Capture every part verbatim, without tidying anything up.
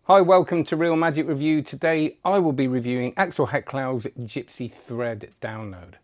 Hi, welcome to Real Magic Review. Today I will be reviewing Axel Hecklau's Gypsy Thread download.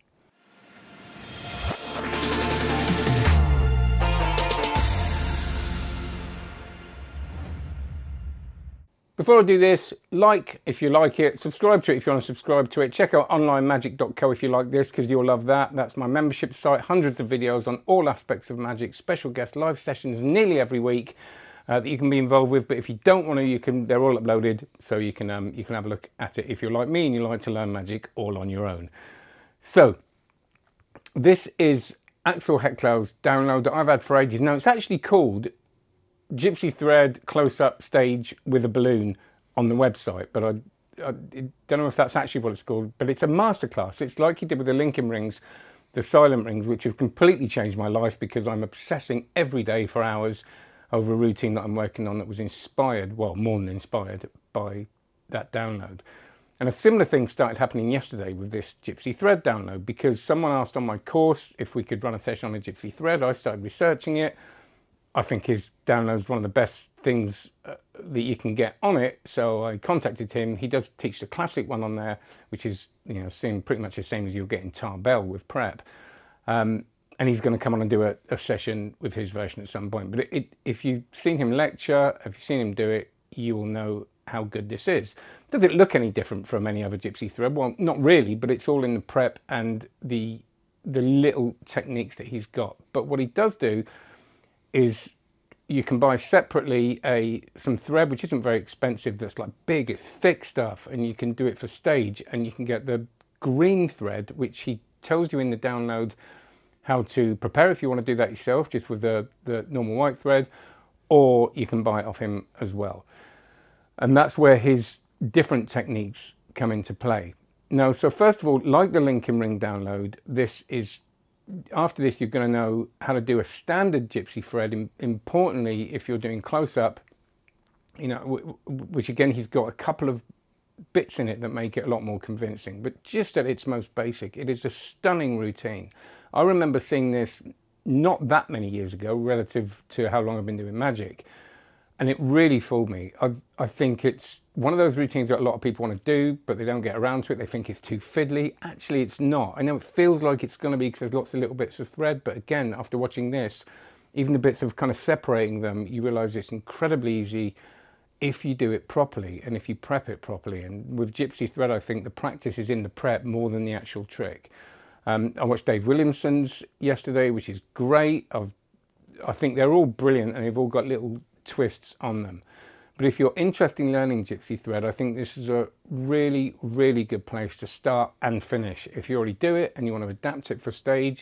Before I do this, like if you like it, subscribe to it if you want to subscribe to it, check out online magic dot co if you like this because you'll love that. That's my membership site, hundreds of videos on all aspects of magic, special guest live sessions nearly every week. Uh, that you can be involved with, but if you don't want to, you can. They're all uploaded, so you can um, you can have a look at it if you're like me and you like to learn magic all on your own. So this is Axel Hecklau's download that I've had for ages. Now it's actually called Gypsy Thread Close-Up Stage with a Balloon on the website, but I, I don't know if that's actually what it's called. But it's a masterclass. It's like he did with the linking rings, the silent rings, which have completely changed my life because I'm obsessing every day for hours over a routine that I'm working on that was inspired, well, more than inspired, by that download. And a similar thing started happening yesterday with this Gypsy Thread download because someone asked on my course if we could run a session on a Gypsy Thread. I started researching it. I think his download is one of the best things uh, that you can get on it. So I contacted him. He does teach the classic one on there, which is, you know, same, pretty much the same as you'll get in Tarbell with prep. Um, And he's going to come on and do a, a session with his version at some point. But it, it, if you've seen him lecture, if you've seen him do it, you will know how good this is. Does it look any different from any other Gypsy Thread? Well, not really, but it's all in the prep and the the little techniques that he's got. But what he does do is you can buy separately a some thread, which isn't very expensive, that's like big, it's thick stuff, and you can do it for stage. And you can get the green thread, which he tells you in the download how to prepare if you want to do that yourself, just with the, the normal white thread, or you can buy it off him as well. And that's where his different techniques come into play. Now, so first of all, like the linking ring download, this is, after this, you're going to know how to do a standard Gypsy thread. Importantly, if you're doing close-up, you know, which again, he's got a couple of bits in it that make it a lot more convincing, but just at its most basic, it is a stunning routine. I remember seeing this not that many years ago relative to how long I've been doing magic, and it really fooled me. I, I think it's one of those routines that a lot of people want to do, but they don't get around to it. They think it's too fiddly. Actually, it's not. I know it feels like it's going to be because there's lots of little bits of thread, but again, after watching this, even the bits of kind of separating them, you realise it's incredibly easy if you do it properly and if you prep it properly. And with Gypsy Thread, I think the practice is in the prep more than the actual trick. Um, I watched Dave Williamson's yesterday, which is great. I've, I think they're all brilliant and they've all got little twists on them. But if you're interested in learning Gypsy Thread, I think this is a really, really good place to start and finish. If you already do it and you want to adapt it for stage,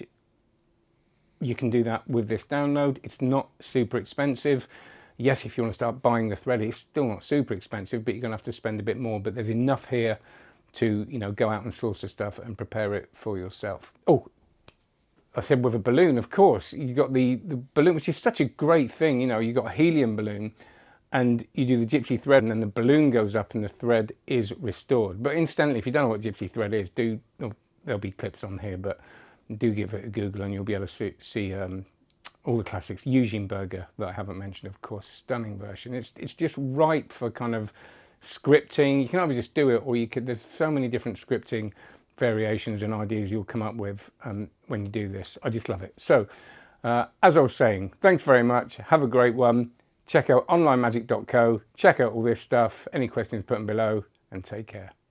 you can do that with this download. It's not super expensive. Yes, if you want to start buying the thread, it's still not super expensive, but you're going to have to spend a bit more. But there's enough here to, you know, go out and source the stuff and prepare it for yourself. Oh, I said with a balloon, of course. You got the, the balloon, which is such a great thing. You know, you got a helium balloon and you do the Gypsy Thread and then the balloon goes up and the thread is restored. But incidentally, if you don't know what Gypsy Thread is, do, oh, there'll be clips on here, but do give it a Google and you'll be able to see, see um, all the classics. Eugene Berger, that I haven't mentioned, of course, stunning version. It's, it's just ripe for kind of scripting. You can either just do it, or you could, there's so many different scripting variations and ideas you'll come up with um, when you do this. I just love it. So uh, as I was saying, thanks very much. Have a great one. Check out online magic dot co. Check out all this stuff. Any questions, put them below, and take care.